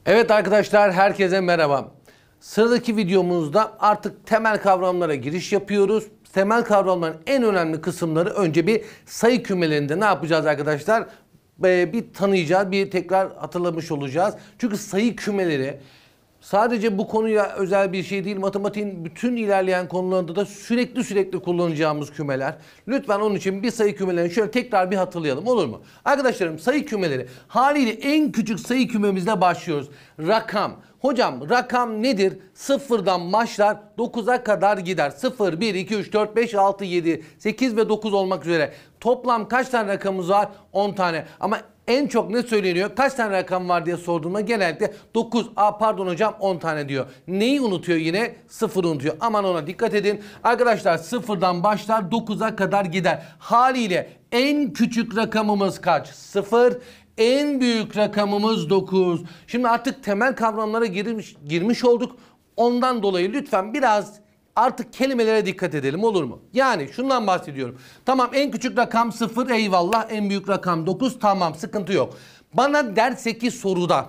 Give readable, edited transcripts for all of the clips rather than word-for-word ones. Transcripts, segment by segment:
Evet arkadaşlar, herkese merhaba. Sıradaki videomuzda artık temel kavramlara giriş yapıyoruz. Temel kavramların en önemli kısımları önce bir sayı kümelerinde ne yapacağız arkadaşlar? Bir tanıyacağız, bir tekrar hatırlamış olacağız. Çünkü sayı kümeleri sadece bu konuya özel bir şey değil. Matematiğin bütün ilerleyen konularında da sürekli kullanacağımız kümeler. Lütfen onun için bir sayı kümelerini şöyle tekrar bir hatırlayalım, olur mu? Arkadaşlarım, sayı kümeleri haliyle en küçük sayı kümemizle başlıyoruz. Rakam. Hocam rakam nedir? Sıfırdan başlar 9'a kadar gider. 0, 1, 2, 3, 4, 5, 6, 7, 8 ve 9 olmak üzere. Toplam kaç tane rakamımız var? 10 tane. Ama en çok ne söyleniyor? Kaç tane rakam var diye sorduğumda genellikle 9. Pardon hocam 10 tane diyor. Neyi unutuyor yine? 0'ı unutuyor. Aman ona dikkat edin. Arkadaşlar sıfırdan başlar 9'a kadar gider. Haliyle en küçük rakamımız kaç? 0. En büyük rakamımız 9. Şimdi artık temel kavramlara girmiş olduk. Ondan dolayı lütfen biraz artık kelimelere dikkat edelim, olur mu? Yani şundan bahsediyorum. Tamam, en küçük rakam 0, eyvallah. En büyük rakam 9, tamam, sıkıntı yok. Bana derse ki soruda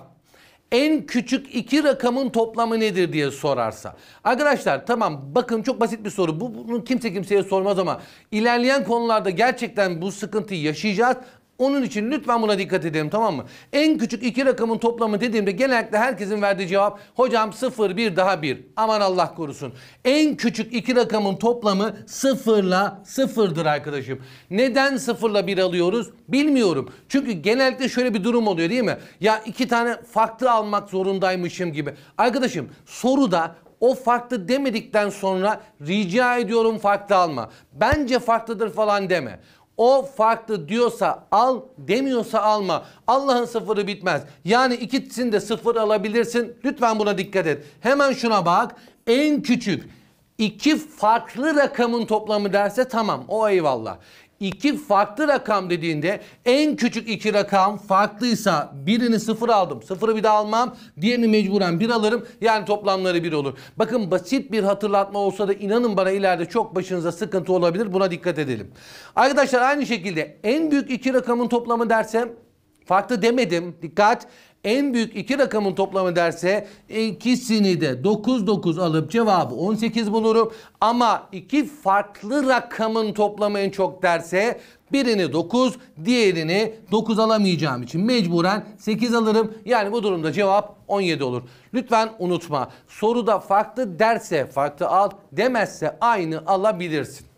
en küçük iki rakamın toplamı nedir diye sorarsa. Arkadaşlar tamam, bakın çok basit bir soru. Bunu kimse kimseye sormaz ama ilerleyen konularda gerçekten bu sıkıntıyı yaşayacağız. Onun için lütfen buna dikkat edelim, tamam mı? En küçük iki rakamın toplamı dediğimde genellikle herkesin verdiği cevap hocam 0, 1 daha 1. Aman Allah korusun. En küçük iki rakamın toplamı 0 ile 0'dır arkadaşım. Neden 0 ile 1 alıyoruz? Bilmiyorum. Çünkü genellikle şöyle bir durum oluyor değil mi? Ya iki tane farklı almak zorundaymışım gibi. Arkadaşım soruda o farklı demedikten sonra rica ediyorum farklı alma. Bence farklıdır falan deme. O farklı diyorsa al, demiyorsa alma. Allah'ın sıfırı bitmez. Yani ikisini de sıfır alabilirsin. Lütfen buna dikkat et. Hemen şuna bak. En küçük iki farklı rakamın toplamı derse tamam, o eyvallah. İki farklı rakam dediğinde en küçük iki rakam farklıysa birini 0 aldım. 0'ı bir daha almam. Diğerini mecburen 1 alırım. Yani toplamları 1 olur. Bakın basit bir hatırlatma olsa da inanın bana ileride çok başınıza sıkıntı olabilir. Buna dikkat edelim. Arkadaşlar aynı şekilde en büyük iki rakamın toplamı dersem farklı demedim. Dikkat. En büyük iki rakamın toplamı derse ikisini de 9 alıp cevabı 18 bulurum. Ama iki farklı rakamın toplamı en çok derse birini 9, diğerini 9 alamayacağım için mecburen 8 alırım. Yani bu durumda cevap 17 olur. Lütfen unutma. Soruda farklı derse farklı al, demezse aynı alabilirsin.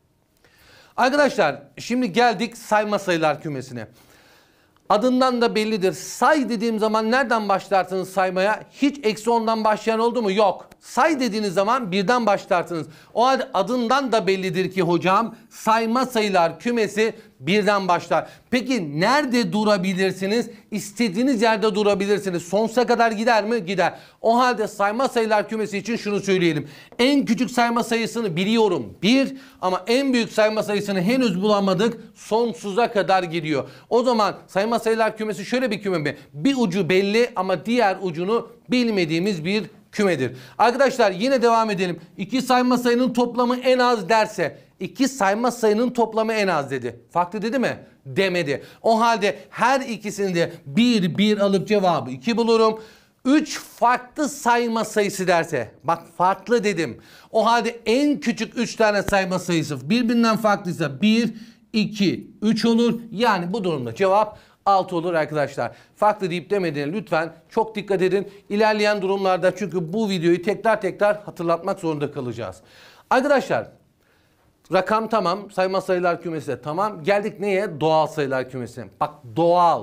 Arkadaşlar şimdi geldik sayma sayılar kümesine. Adından da bellidir. Say dediğim zaman nereden başlarsınız saymaya? Hiç eksi 10'dan başlayan oldu mu? Yok. Say dediğiniz zaman birden başlarsınız. O halde adından da bellidir ki hocam sayma sayılar kümesi birden başlar. Peki nerede durabilirsiniz? İstediğiniz yerde durabilirsiniz. Sonsuza kadar gider mi? Gider. O halde sayma sayılar kümesi için şunu söyleyelim. En küçük sayma sayısını biliyorum 1, ama en büyük sayma sayısını henüz bulamadık. Sonsuza kadar gidiyor. O zaman sayma sayılar kümesi şöyle bir küme mi? Bir ucu belli ama diğer ucunu bilmediğimiz bir kümedir. Arkadaşlar yine devam edelim. İki sayma sayının toplamı en az derse, iki sayma sayının toplamı en az dedi. Farklı dedi mi? Demedi. O halde her ikisini de 1 alıp cevabı 2 bulurum. 3 farklı sayma sayısı derse, bak farklı dedim. O halde en küçük 3 tane sayma sayısı birbirinden farklıysa 1, 2, 3 olur. Yani bu durumda cevap 6 olur arkadaşlar. Farklı deyip demediğine lütfen çok dikkat edin. İlerleyen durumlarda çünkü bu videoyu tekrar hatırlatmak zorunda kalacağız. Arkadaşlar rakam tamam, sayma sayılar kümesi de tamam. Geldik neye? Doğal sayılar kümesine. Bak doğal.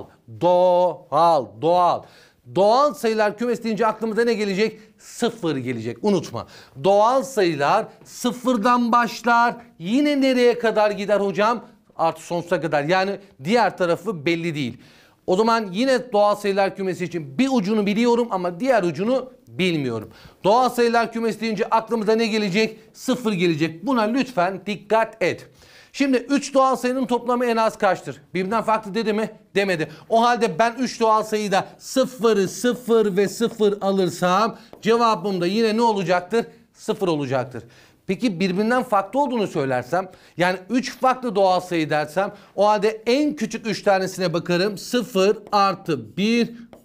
Doğal sayılar kümesi deyince aklımıza ne gelecek? 0 gelecek. Unutma. Doğal sayılar sıfırdan başlar. Yine nereye kadar gider hocam? Artı sonsuza kadar. Yani diğer tarafı belli değil. O zaman yine doğal sayılar kümesi için bir ucunu biliyorum ama diğer ucunu bilmiyorum. Doğal sayılar kümesi deyince aklımıza ne gelecek? 0 gelecek. Buna lütfen dikkat et. Şimdi 3 doğal sayının toplamı en az kaçtır? Birbirinden farklı dedi mi? Demedi. O halde ben 3 doğal sayıda 0'ı 0 ve 0 alırsam cevabım da yine ne olacaktır? 0 olacaktır. Peki birbirinden farklı olduğunu söylersem, yani 3 farklı doğal sayı dersem, o halde en küçük 3 tanesine bakarım. 0 artı 1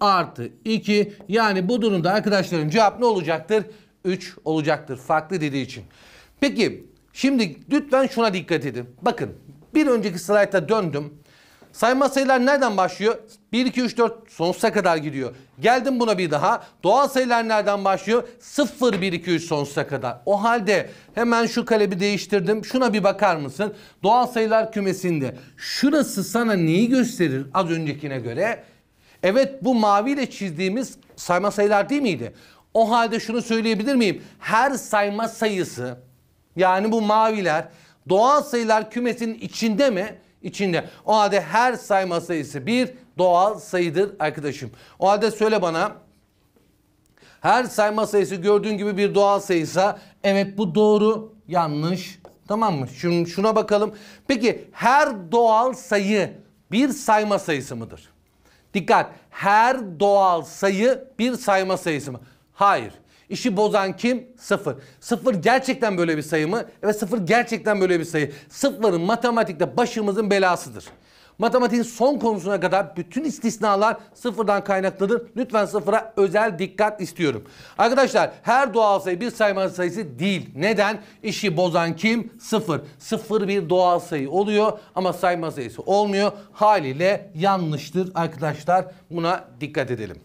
artı 2. Yani bu durumda arkadaşlarım cevap ne olacaktır? 3 olacaktır. Farklı dediği için. Peki şimdi lütfen şuna dikkat edin. Bakın bir önceki slayta döndüm. Sayma sayılar nereden başlıyor? 1, 2, 3, 4 sonsuza kadar gidiyor. Geldim buna bir daha. Doğal sayılar nereden başlıyor? 0, 1, 2, 3 sonsuza kadar. O halde hemen şu kalemi değiştirdim. Şuna bir bakar mısın? Doğal sayılar kümesinde. Şurası sana neyi gösterir az öncekine göre? Evet, bu maviyle çizdiğimiz sayma sayılar değil miydi? O halde şunu söyleyebilir miyim? Her sayma sayısı, yani bu maviler doğal sayılar kümesinin içinde mi? İçinde. O halde her sayma sayısı bir doğal sayıdır arkadaşım. O halde söyle bana, her sayma sayısı gördüğün gibi bir doğal sayıysa, evet bu doğru, yanlış. Tamam mı? Şimdi şuna bakalım. Peki her doğal sayı bir sayma sayısı mıdır? Dikkat, her doğal sayı bir sayma sayısı mı? Hayır. İşi bozan kim? 0. 0 gerçekten böyle bir sayı mı? Evet, 0 gerçekten böyle bir sayı. 0'ın matematikte başımızın belasıdır. Matematiğin son konusuna kadar bütün istisnalar sıfırdan kaynaklıdır. Lütfen sıfıra özel dikkat istiyorum. Arkadaşlar her doğal sayı bir sayma sayısı değil. Neden? İşi bozan kim? 0. 0 bir doğal sayı oluyor ama sayma sayısı olmuyor. Haliyle yanlıştır arkadaşlar. Buna dikkat edelim.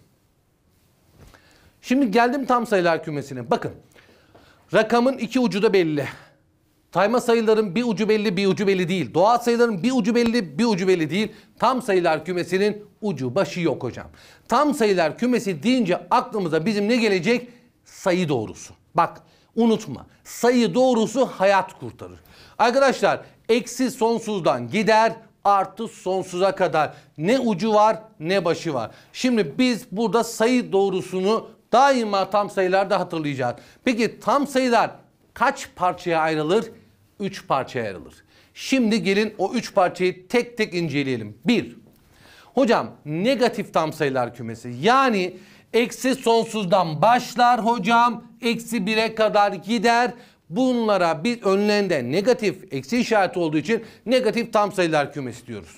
Şimdi geldim tam sayılar kümesine. Bakın, rakamın iki ucu da belli. Sayma sayıların bir ucu belli, bir ucu belli değil. Doğal sayıların bir ucu belli, bir ucu belli değil. Tam sayılar kümesinin ucu başı yok hocam. Tam sayılar kümesi deyince aklımıza bizim ne gelecek? Sayı doğrusu. Bak unutma, sayı doğrusu hayat kurtarır. Arkadaşlar eksi sonsuzdan gider, artı sonsuza kadar ne ucu var ne başı var. Şimdi biz burada sayı doğrusunu daima tam sayılarda hatırlayacağız. Peki tam sayılar kaç parçaya ayrılır? 3 parçaya ayrılır. Şimdi gelin o 3 parçayı tek tek inceleyelim. 1. Hocam negatif tam sayılar kümesi. Yani eksi sonsuzdan başlar hocam. Eksi 1'e kadar gider. Bunlara bir önlerinde negatif eksi işareti olduğu için negatif tam sayılar kümesi diyoruz.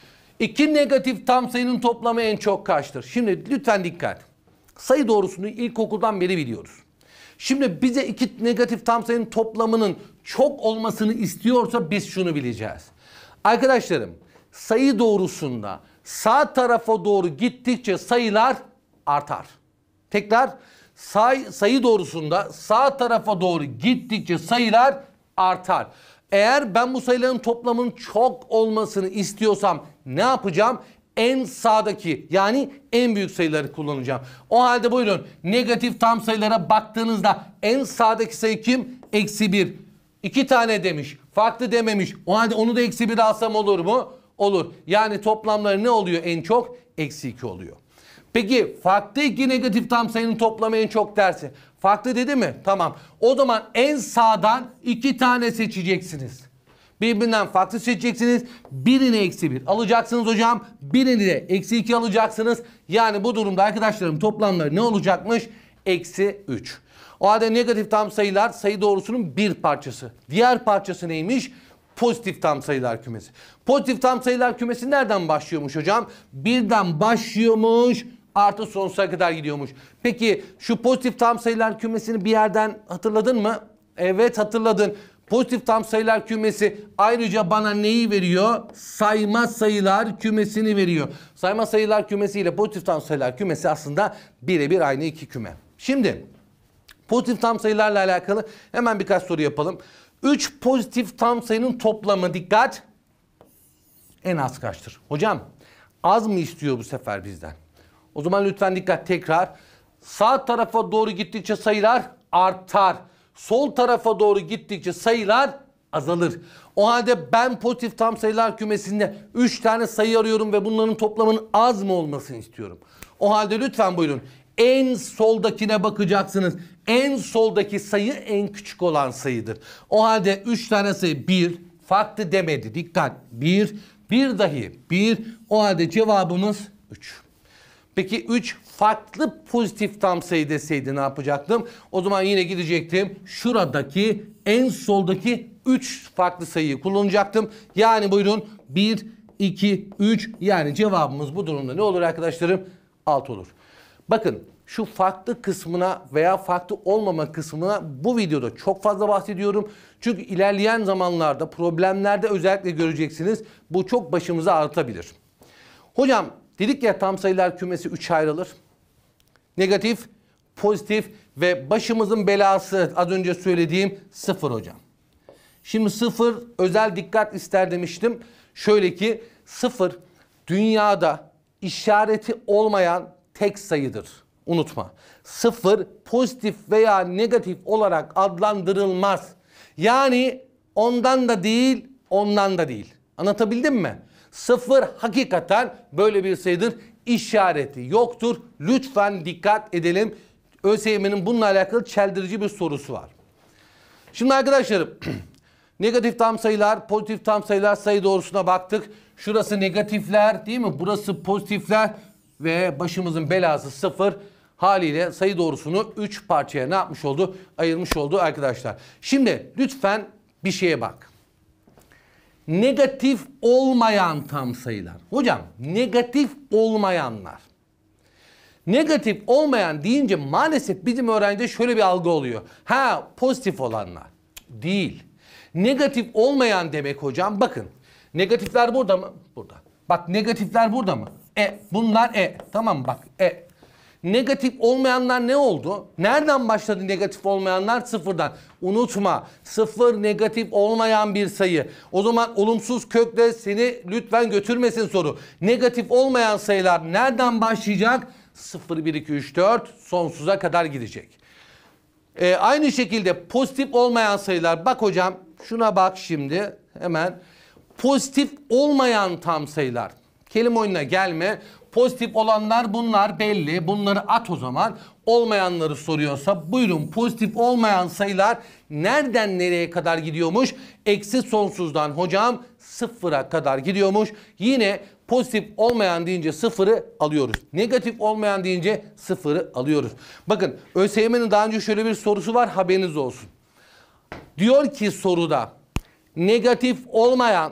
2 negatif tam sayının toplamı en çok kaçtır? Şimdi lütfen dikkat. Sayı doğrusunu ilkokuldan beri biliyoruz. Şimdi bize 2 negatif tam sayının toplamının çok olmasını istiyorsa biz şunu bileceğiz. Arkadaşlarım, sayı doğrusunda sağ tarafa doğru gittikçe sayılar artar. Tekrar, sayı doğrusunda sağ tarafa doğru gittikçe sayılar artar. Eğer ben bu sayıların toplamının çok olmasını istiyorsam ne yapacağım? En sağdaki, yani en büyük sayıları kullanacağım. O halde buyurun, negatif tam sayılara baktığınızda en sağdaki sayı kim? Eksi 1. 2 tane demiş. Farklı dememiş. O halde onu da eksi 1 alsam olur mu? Olur. Yani toplamları ne oluyor en çok? Eksi 2 oluyor. Peki farklı iki negatif tam sayının toplamı en çok derse. Farklı dedi mi? Tamam. O zaman en sağdan 2 tane seçeceksiniz. Birbirinden farklı seçeceksiniz. Birini eksi 1 alacaksınız hocam. Birini de eksi 2 alacaksınız. Yani bu durumda arkadaşlarım toplamları ne olacakmış? Eksi 3. O halde negatif tam sayılar sayı doğrusunun bir parçası. Diğer parçası neymiş? Pozitif tam sayılar kümesi. Pozitif tam sayılar kümesi nereden başlıyormuş hocam? Birden başlıyormuş, artı sonsuza kadar gidiyormuş. Peki şu pozitif tam sayılar kümesini bir yerden hatırladın mı? Evet, hatırladın. Pozitif tam sayılar kümesi ayrıca bana neyi veriyor? Sayma sayılar kümesini veriyor. Sayma sayılar kümesi ile pozitif tam sayılar kümesi aslında birebir aynı iki küme. Şimdi pozitif tam sayılarla alakalı hemen birkaç soru yapalım. 3 pozitif tam sayının toplamı, dikkat, en az kaçtır? Hocam az mı istiyor bu sefer bizden? O zaman lütfen dikkat, tekrar. Sağ tarafa doğru gittikçe sayılar artar. Sol tarafa doğru gittikçe sayılar azalır. O halde ben pozitif tam sayılar kümesinde 3 tane sayı arıyorum ve bunların toplamının az mı olmasını istiyorum. O halde lütfen buyurun. En soldakine bakacaksınız. En soldaki sayı en küçük olan sayıdır. O halde 3 tane sayı, 1 farklı demedi. Dikkat, 1 dahi 1. O halde cevabımız 3. Peki 3 farklı pozitif tam sayı deseydi ne yapacaktım? O zaman yine gidecektim. Şuradaki en soldaki 3 farklı sayıyı kullanacaktım. Yani buyurun 1, 2, 3, yani cevabımız bu durumda ne olur arkadaşlarım? 6 olur. Bakın şu farklı kısmına veya farklı olmama kısmına bu videoda çok fazla bahsediyorum. Çünkü ilerleyen zamanlarda problemlerde özellikle göreceksiniz. Bu çok başımıza ağrıtabilir. Hocam dedik ya tam sayılar kümesi 3'e ayrılır. Negatif, pozitif ve başımızın belası az önce söylediğim 0 hocam. Şimdi 0 özel dikkat ister demiştim. Şöyle ki 0 dünyada işareti olmayan tek sayıdır. Unutma. 0 pozitif veya negatif olarak adlandırılmaz. Yani ondan da değil, ondan da değil. Anlatabildim mi? 0 hakikaten böyle bir sayıdır. İşareti yoktur. Lütfen dikkat edelim. ÖSYM'nin bununla alakalı çeldirici bir sorusu var. Şimdi arkadaşlarım negatif tam sayılar, pozitif tam sayılar sayı doğrusuna baktık. Şurası negatifler değil mi? Burası pozitifler ve başımızın belası 0. Haliyle sayı doğrusunu 3 parçaya ne yapmış oldu? Ayırmış oldu arkadaşlar. Şimdi lütfen bir şeye bak. Negatif olmayan tam sayılar. Hocam negatif olmayanlar. Negatif olmayan deyince maalesef bizim öğrencide şöyle bir algı oluyor. Ha pozitif olanlar. Değil. Negatif olmayan demek hocam bakın. Negatifler burada mı? Burada. Bak negatifler burada mı? Bunlar Tamam bak Negatif olmayanlar ne oldu? Nereden başladı negatif olmayanlar? Sıfırdan. Unutma 0 negatif olmayan bir sayı. O zaman olumsuz kökle seni lütfen götürmesin soru. Negatif olmayan sayılar nereden başlayacak? 0, 1, 2, 3, 4 sonsuza kadar gidecek. Aynı şekilde pozitif olmayan sayılar. Bak hocam şuna bak şimdi hemen. Pozitif olmayan tam sayılar. Kelime oyununa gelme. Pozitif olanlar bunlar belli. Bunları at o zaman. Olmayanları soruyorsa buyurun pozitif olmayan sayılar nereden nereye kadar gidiyormuş? Eksi sonsuzdan hocam 0'a kadar gidiyormuş. Yine pozitif olmayan deyince 0'ı alıyoruz. Negatif olmayan deyince 0'ı alıyoruz. Bakın ÖSYM'nin daha önce şöyle bir sorusu var haberiniz olsun. Diyor ki soruda negatif olmayan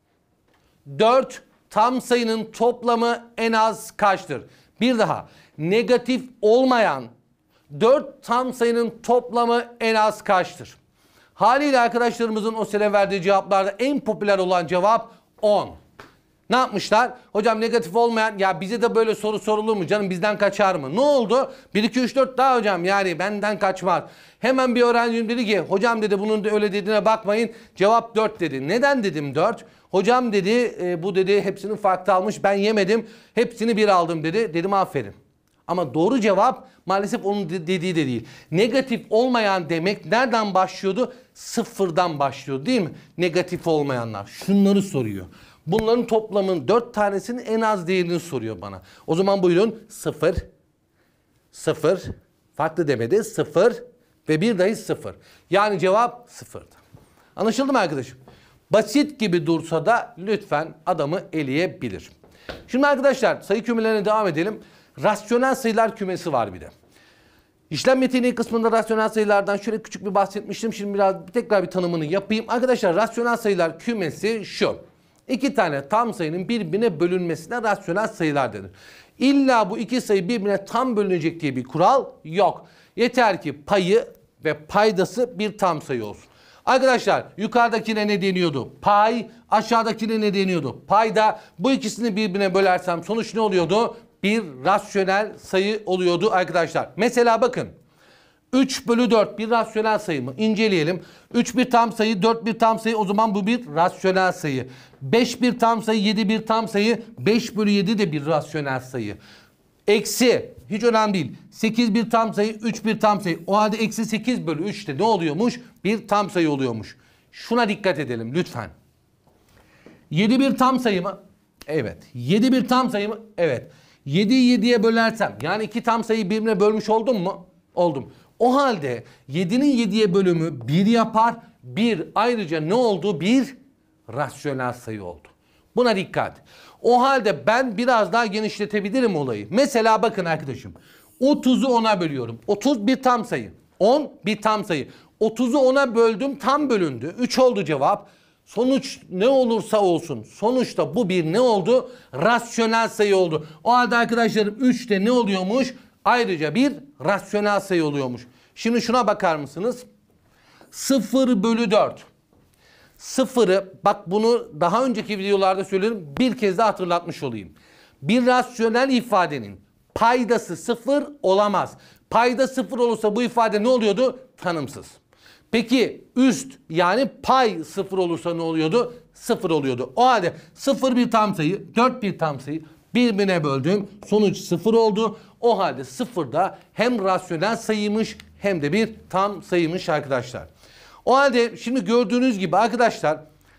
4 tam sayının toplamı en az kaçtır? Bir daha negatif olmayan 4 tam sayının toplamı en az kaçtır? Haliyle arkadaşlarımızın o sene verdiği cevaplarda en popüler olan cevap 10. Ne yapmışlar? Hocam negatif olmayan ya bize de böyle soru sorulur mu canım bizden kaçar mı? Ne oldu? 1, 2, 3, 4 daha hocam yani benden kaçmaz. Hemen bir öğrencim dedi ki hocam dedi bunun da öyle dediğine bakmayın. Cevap 4 dedi. Neden dedim 4? Hocam dedi bu dedi hepsini farklı almış ben yemedim. Hepsini bir aldım dedi. Dedim aferin. Ama doğru cevap maalesef onun dediği de değil. Negatif olmayan demek nereden başlıyordu? Sıfırdan başlıyor değil mi? Negatif olmayanlar. Şunları soruyor. Bunların toplamın 4 tanesinin en az değerini soruyor bana. O zaman buyurun 0, 0, farklı demedi 0 ve bir dahi 0. Yani cevap 0'dı. Anlaşıldı mı arkadaşım? Basit gibi dursa da lütfen adamı eleyebilir. Şimdi arkadaşlar sayı kümelerine devam edelim. Rasyonel sayılar kümesi var bir de. İşlem yeteneği kısmında rasyonel sayılardan şöyle küçük bir bahsetmiştim. Şimdi tekrar bir tanımını yapayım. Arkadaşlar rasyonel sayılar kümesi şu. 2 tane tam sayının birbirine bölünmesine rasyonel sayılar denir. İlla bu iki sayı birbirine tam bölünecek diye bir kural yok. Yeter ki payı ve paydası bir tam sayı olsun. Arkadaşlar yukarıdakine ne deniyordu? Pay, aşağıdakine ne deniyordu? Payda. Bu ikisini birbirine bölersem sonuç ne oluyordu? Bir rasyonel sayı oluyordu arkadaşlar. Mesela bakın 3 bölü 4 bir rasyonel sayı mı? İnceleyelim. 3 bir tam sayı, 4 bir tam sayı o zaman bu bir rasyonel sayı. 5 bir tam sayı, 7 bir tam sayı, 5 bölü 7 de bir rasyonel sayı. Eksi hiç önemli değil. 8 bir tam sayı, 3 bir tam sayı. O halde eksi 8 bölü 3 de ne oluyormuş? Bir tam sayı oluyormuş. Şuna dikkat edelim lütfen. 7 bir tam sayı mı? Evet. 7 bir tam sayı mı? Evet. 7'yi 7'ye bölersem yani iki tam sayıyı birbirine bölmüş oldum mu? Oldum. O halde 7'nin 7'ye bölümü 1 yapar. 1 ayrıca ne oldu? Bir rasyonel sayı oldu. Buna dikkat. O halde ben biraz daha genişletebilirim olayı. Mesela bakın arkadaşım. 30'u 10'a bölüyorum. 30 bir tam sayı. 10 bir tam sayı. 30'u 10'a böldüm tam bölündü. 3 oldu cevap. Sonuç ne olursa olsun sonuçta bu bir ne oldu? Rasyonel sayı oldu. O halde arkadaşlarım 3 de ne oluyormuş? Ayrıca bir rasyonel sayı oluyormuş. Şimdi şuna bakar mısınız? 0 bölü 4. Sıfırı, bak bunu daha önceki videolarda söyledim, bir kez daha hatırlatmış olayım. Bir rasyonel ifadenin paydası 0 olamaz. Payda 0 olursa bu ifade ne oluyordu? Tanımsız. Peki üst yani pay 0 olursa ne oluyordu? 0 oluyordu. O halde 0 bir tam sayı, 4 bir tam sayı, birbirine böldüm. Sonuç 0 oldu. O halde 0 da hem rasyonel sayıymış hem de bir tam sayıymış arkadaşlar. O halde şimdi gördüğünüz gibi arkadaşlar,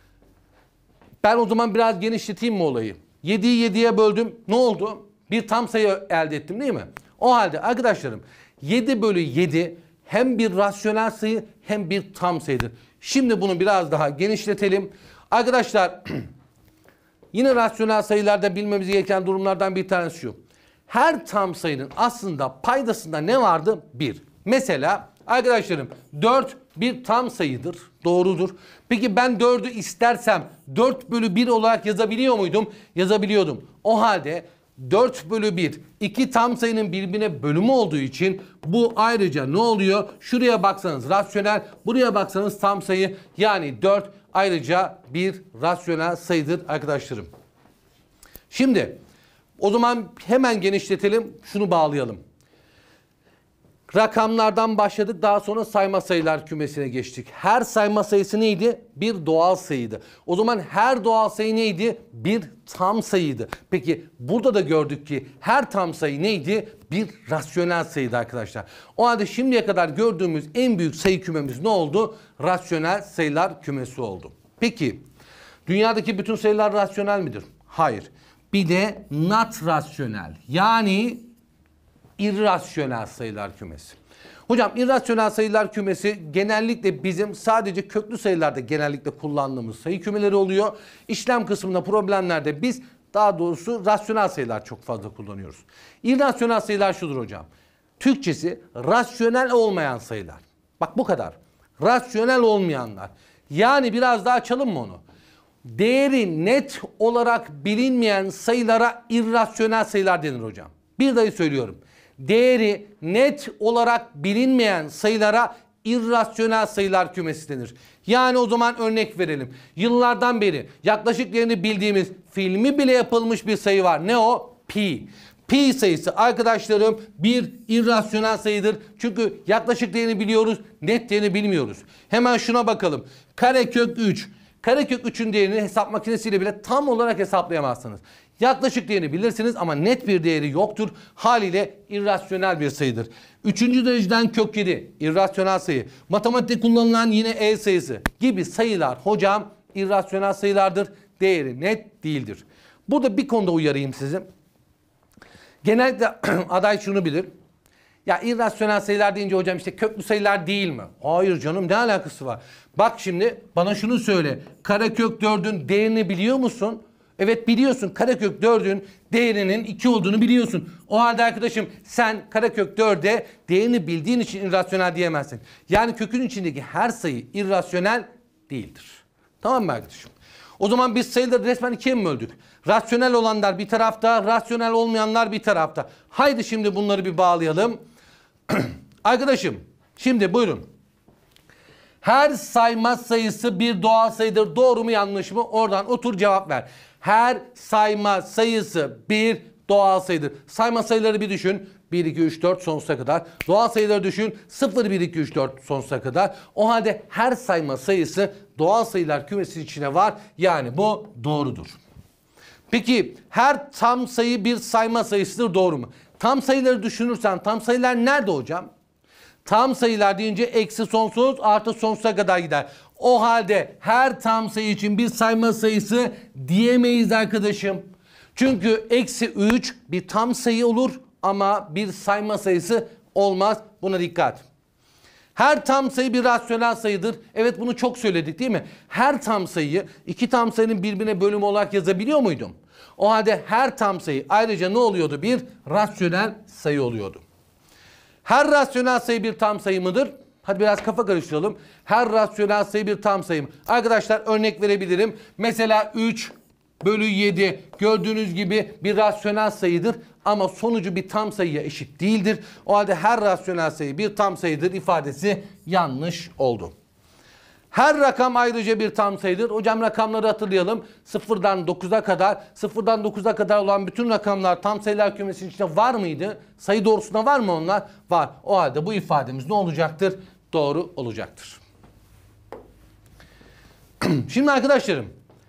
ben o zaman biraz genişleteyim mi olayı? 7'yi 7'ye böldüm. Ne oldu? Bir tam sayı elde ettim değil mi? O halde arkadaşlarım 7 bölü 7 hem bir rasyonel sayı hem bir tam sayıdır. Şimdi bunu biraz daha genişletelim. Arkadaşlar yine rasyonel sayılarda bilmemiz gereken durumlardan bir tanesi şu. Her tam sayının aslında paydasında ne vardı? 1. Mesela arkadaşlarım 4 bir tam sayıdır. Doğrudur. Peki ben 4'ü istersem 4 bölü 1 olarak yazabiliyor muydum? Yazabiliyordum. O halde 4 bölü 1 iki tam sayının birbirine bölümü olduğu için bu ayrıca ne oluyor? Şuraya baksanız rasyonel, buraya baksanız tam sayı, yani 4 ayrıca bir rasyonel sayıdır arkadaşlarım. Şimdi o zaman hemen genişletelim, şunu bağlayalım. Rakamlardan başladık, daha sonra sayma sayılar kümesine geçtik. Her sayma sayısı neydi? Bir doğal sayıydı. O zaman her doğal sayı neydi? Bir tam sayıydı. Peki burada da gördük ki her tam sayı neydi? Bir rasyonel sayıydı arkadaşlar. O halde şimdiye kadar gördüğümüz en büyük sayı kümemiz ne oldu? Rasyonel sayılar kümesi oldu. Peki dünyadaki bütün sayılar rasyonel midir? Hayır. Bir de not rasyonel, yani irrasyonel sayılar kümesi. Hocam irrasyonel sayılar kümesi genellikle bizim sadece köklü sayılarda genellikle kullandığımız sayı kümeleri oluyor. İşlem kısmında problemlerde biz daha doğrusu rasyonel sayılar çok fazla kullanıyoruz. İrrasyonel sayılar şudur hocam. Türkçesi rasyonel olmayan sayılar. Bak bu kadar. Rasyonel olmayanlar. Yani biraz daha açalım mı onu? Değeri net olarak bilinmeyen sayılara irrasyonel sayılar denir hocam. Bir daha söylüyorum. Değeri net olarak bilinmeyen sayılara irrasyonel sayılar kümesi denir. Yani o zaman örnek verelim. Yıllardan beri yaklaşık değerini bildiğimiz, filmi bile yapılmış bir sayı var. Ne o? Pi. Pi sayısı arkadaşlarım bir irrasyonel sayıdır. Çünkü yaklaşık değerini biliyoruz, net değerini bilmiyoruz. Hemen şuna bakalım. Karekök 3. Karekök 3'ün değerini hesap makinesiyle bile tam olarak hesaplayamazsınız. Yaklaşık değerini bilirsiniz ama net bir değeri yoktur. Haliyle irrasyonel bir sayıdır. Üçüncü dereceden kök 7 irrasyonel sayı. Matematikte kullanılan yine e sayısı gibi sayılar hocam irrasyonel sayılardır. Değeri net değildir. Burada bir konuda uyarayım sizi. Genellikle aday şunu bilir. Ya irrasyonel sayılar deyince hocam işte köklü sayılar değil mi? Hayır canım, ne alakası var? Bak şimdi bana şunu söyle. Karekök 4'ün değerini biliyor musun? Evet biliyorsun. Karekök 4'ün değerinin 2 olduğunu biliyorsun. O halde arkadaşım sen karekök 4'e değerini bildiğin için irrasyonel diyemezsin. Yani kökün içindeki her sayı irrasyonel değildir. Tamam mı arkadaşım? O zaman biz sayıları resmen ikiye mi böldük? Rasyonel olanlar bir tarafta, rasyonel olmayanlar bir tarafta. Haydi şimdi bunları bir bağlayalım. Arkadaşım şimdi buyurun. Her sayma sayısı bir doğal sayıdır. Doğru mu yanlış mı? Oradan otur cevap ver. Her sayma sayısı bir doğal sayıdır. Sayma sayıları bir düşün. 1, 2, 3, 4 sonsuza kadar. Doğal sayıları düşün. 0, 1, 2, 3, 4 sonsuza kadar. O halde her sayma sayısı doğal sayılar kümesi içine var. Yani bu doğrudur. Peki her tam sayı bir sayma sayısıdır, doğru mu? Tam sayıları düşünürsen tam sayılar nerede hocam? Tam sayılar deyince eksi sonsuz artı sonsuza kadar gider. O halde her tam sayı için bir sayma sayısı diyemeyiz arkadaşım. Çünkü eksi 3 bir tam sayı olur ama bir sayma sayısı olmaz. Buna dikkat. Her tam sayı bir rasyonel sayıdır. Evet, bunu çok söyledik değil mi? Her tam sayıyı iki tam sayının birbirine bölümü olarak yazabiliyor muydum? O halde her tam sayı ayrıca ne oluyordu? Bir rasyonel sayı oluyordu. Her rasyonel sayı bir tam sayı mıdır? Hadi biraz kafa karıştıralım. Her rasyonel sayı bir tam sayı mı? Arkadaşlar örnek verebilirim. Mesela 3 bölü 7 gördüğünüz gibi bir rasyonel sayıdır. Ama sonucu bir tam sayıya eşit değildir. O halde her rasyonel sayı bir tam sayıdır ifadesi yanlış oldu. Her rakam ayrıca bir tam sayıdır. Hocam rakamları hatırlayalım. 0'dan 9'a kadar, 0'dan 9'a kadar olan bütün rakamlar tam sayılar kümesinin içinde var mıydı? Sayı doğrusunda var mı onlar? Var. O halde bu ifademiz ne olacaktır? Doğru olacaktır. Şimdi arkadaşlarım,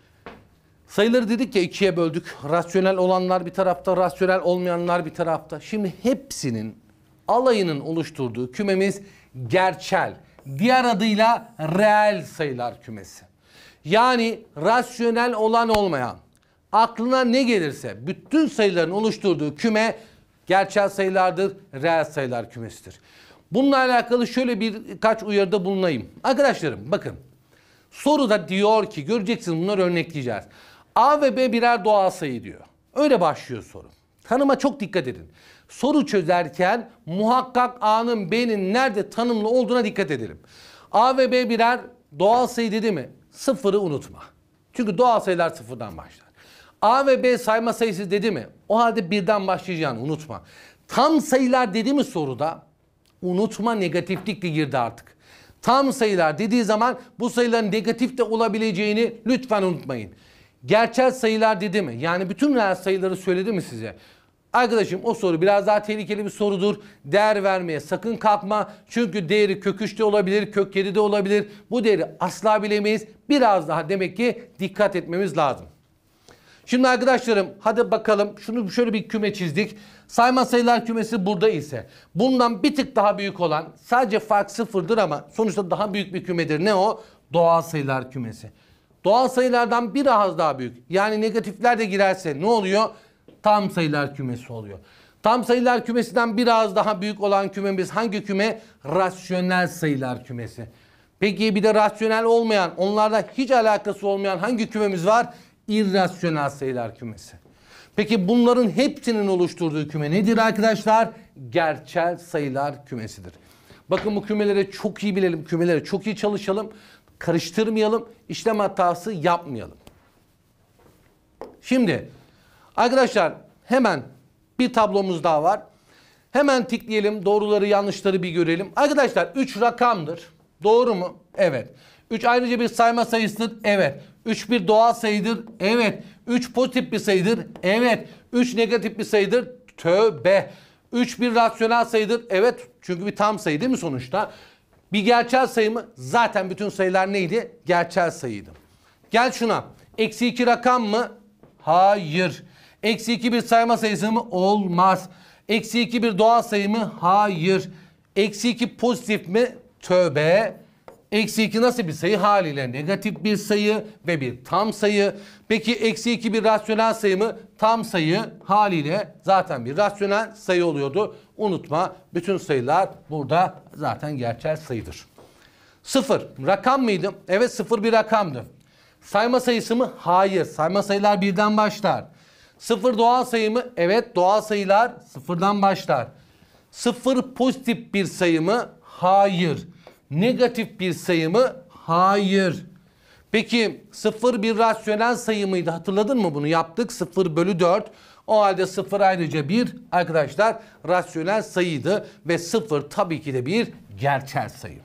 sayıları dedik ya ikiye böldük. Rasyonel olanlar bir tarafta, rasyonel olmayanlar bir tarafta. Şimdi hepsinin alayının oluşturduğu kümemiz gerçel. Diğer adıyla reel sayılar kümesi. Yani rasyonel olan olmayan, aklına ne gelirse bütün sayıların oluşturduğu küme gerçel sayılardır, reel sayılar kümesidir. Bununla alakalı şöyle birkaç uyarıda bulunayım. Arkadaşlarım bakın, soruda diyor ki, göreceksiniz bunları örnekleyeceğiz. A ve B birer doğal sayı diyor. Öyle başlıyor soru. Tanıma çok dikkat edin. Soru çözerken muhakkak A'nın B'nin nerede tanımlı olduğuna dikkat edelim. A ve B birer doğal sayı dedi mi? Sıfırı unutma. Çünkü doğal sayılar sıfırdan başlar. A ve B sayma sayısı dedi mi? O halde birden başlayacağını unutma. Tam sayılar dedi mi soruda? Unutma, negatiflik de girdi artık. Tam sayılar dediği zaman bu sayıların negatif de olabileceğini lütfen unutmayın. Gerçel sayılar dedi mi? Yani bütün reel sayıları söyledi mi size? Arkadaşım o soru biraz daha tehlikeli bir sorudur. Değer vermeye sakın kalkma. Çünkü değeri kök 3'te olabilir, kök 7'de olabilir. Bu değeri asla bilemeyiz. Biraz daha demek ki dikkat etmemiz lazım. Şimdi arkadaşlarım hadi bakalım, şunu şöyle bir küme çizdik. Sayma sayılar kümesi burada ise bundan bir tık daha büyük olan, sadece fark sıfırdır ama sonuçta daha büyük bir kümedir. Ne o? Doğal sayılar kümesi. Doğal sayılardan biraz daha büyük. Yani negatifler de girerse ne oluyor? Tam sayılar kümesi oluyor. Tam sayılar kümesinden biraz daha büyük olan kümemiz hangi küme? Rasyonel sayılar kümesi. Peki bir de rasyonel olmayan, onlarla hiç alakası olmayan hangi kümemiz var? İrrasyonel sayılar kümesi. Peki bunların hepsinin oluşturduğu küme nedir arkadaşlar? Gerçel sayılar kümesidir. Bakın bu kümeleri çok iyi bilelim, kümeleri çok iyi çalışalım, karıştırmayalım, işlem hatası yapmayalım. Şimdi arkadaşlar hemen bir tablomuz daha var. Hemen tıklayalım, doğruları yanlışları bir görelim. Arkadaşlar 3 rakamdır. Doğru mu? Evet. 3 ayrıca bir sayma sayısıdır. Evet. 3 bir doğal sayıdır. Evet. 3 pozitif bir sayıdır. Evet. 3 negatif bir sayıdır. Tövbe. 3 bir rasyonel sayıdır. Evet. Çünkü bir tam sayı değil mi sonuçta? Bir gerçel sayı mı? Zaten bütün sayılar neydi? Gerçel sayıydı. Gel şuna. Eksi 2 rakam mı? Hayır. Eksi 2 bir sayma sayısı mı? Olmaz. Eksi 2 bir doğal sayı mı? Hayır. Eksi 2 pozitif mi? Tövbe. Eksi 2 nasıl bir sayı? Haliyle negatif bir sayı ve bir tam sayı. Peki eksi 2 bir rasyonel sayı mı? Tam sayı, haliyle zaten bir rasyonel sayı oluyordu. Unutma, bütün sayılar burada zaten gerçel sayıdır. 0 rakam mıydı? Evet, 0 bir rakamdı. Sayma sayısı mı? Hayır. Sayma sayılar birden başlar. 0 doğal sayı mı? Evet, doğal sayılar sıfırdan başlar. 0 pozitif bir sayı mı? Hayır. Negatif bir sayı mı? Hayır. Peki 0 bir rasyonel sayı mıydı? Hatırladın mı bunu? Yaptık. 0 bölü 4. O halde 0 ayrıca bir arkadaşlar rasyonel sayıydı ve 0 tabii ki de bir gerçel sayı.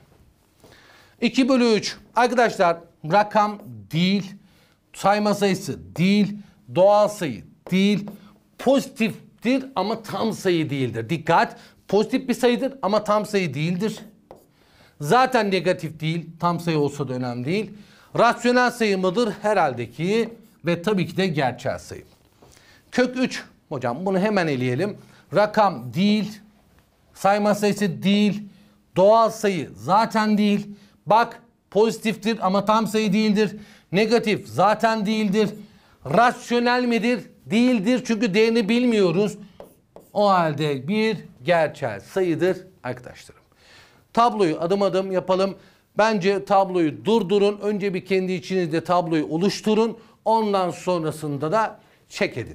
2 bölü 3 arkadaşlar rakam değil, sayma sayısı değil, doğal sayı değil, pozitiftir ama tam sayı değildir. Dikkat, pozitif bir sayıdır ama tam sayı değildir. Zaten negatif değil, tam sayı olsa da önemli değil. Rasyonel sayı mıdır? Herhalde ki ve tabii ki de gerçel sayı. Kök 3, hocam bunu hemen eleyelim. Rakam değil, sayma sayısı değil, doğal sayı zaten değil. Bak, pozitiftir ama tam sayı değildir. Negatif zaten değildir. Rasyonel midir? Değildir çünkü değerini bilmiyoruz. O halde bir gerçel sayıdır arkadaşlarım. Tabloyu adım adım yapalım. Bence tabloyu durdurun. Önce bir kendi içinizde tabloyu oluşturun. Ondan sonrasında da check edin.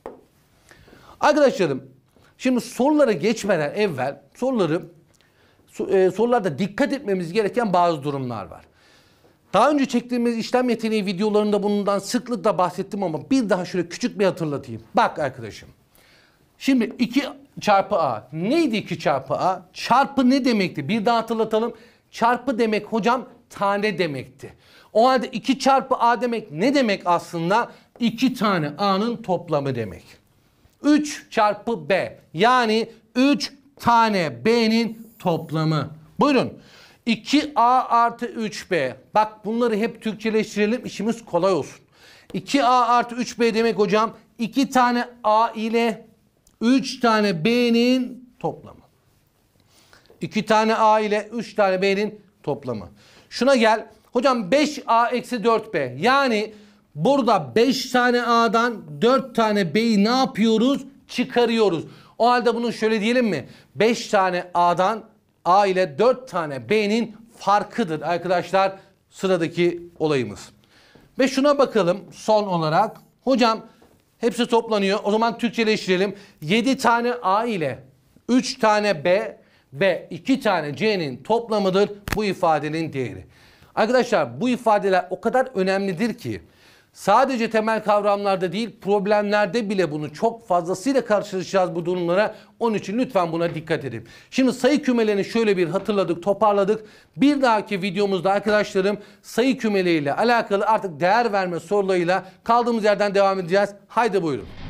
Arkadaşlarım, şimdi sorulara geçmeden evvel sorularda dikkat etmemiz gereken bazı durumlar var. Daha önce çektiğimiz işlem yeteneği videolarında bundan sıklıkla bahsettim ama bir daha şöyle küçük bir hatırlatayım. Bak arkadaşım. Şimdi 2 çarpı a. Neydi 2 çarpı a? Çarpı ne demekti? Bir daha hatırlatalım. Çarpı demek hocam tane demekti. O halde 2 çarpı a demek ne demek aslında? 2 tane a'nın toplamı demek. 3 çarpı b. Yani 3 tane b'nin toplamı. Buyurun. 2a artı 3b. Bak bunları hep Türkçeleştirelim, işimiz kolay olsun. 2a artı 3b demek hocam 2 tane a ile 3 tane b'nin toplamı. 2 tane a ile 3 tane b'nin toplamı. Şuna gel. Hocam 5a eksi 4b. Yani burada 5 tane a'dan 4 tane b'yi ne yapıyoruz? Çıkarıyoruz. O halde bunu şöyle diyelim mi? 5 tane a'dan a ile 4 tane b'nin farkıdır arkadaşlar sıradaki olayımız. Ve şuna bakalım son olarak. Hocam hepsi toplanıyor. O zaman Türkçeleştirelim. 7 tane a ile 3 tane b ve 2 tane c'nin toplamıdır bu ifadenin değeri. Arkadaşlar bu ifadeler o kadar önemlidir ki sadece temel kavramlarda değil problemlerde bile bunu çok fazlasıyla karşılaşacağız bu durumlara. Onun için lütfen buna dikkat edin. Şimdi sayı kümelerini şöyle bir hatırladık, toparladık. Bir dahaki videomuzda arkadaşlarım sayı kümeleriyle alakalı artık değer verme sorularıyla kaldığımız yerden devam edeceğiz. Haydi buyurun.